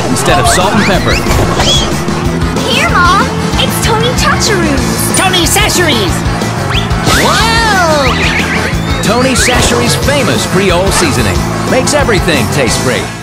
instead of salt and pepper. Here, Mom! It's Tony Chacharoos! Tony Chacharoos! Tony Chacharoos' famous Creole seasoning makes everything taste great.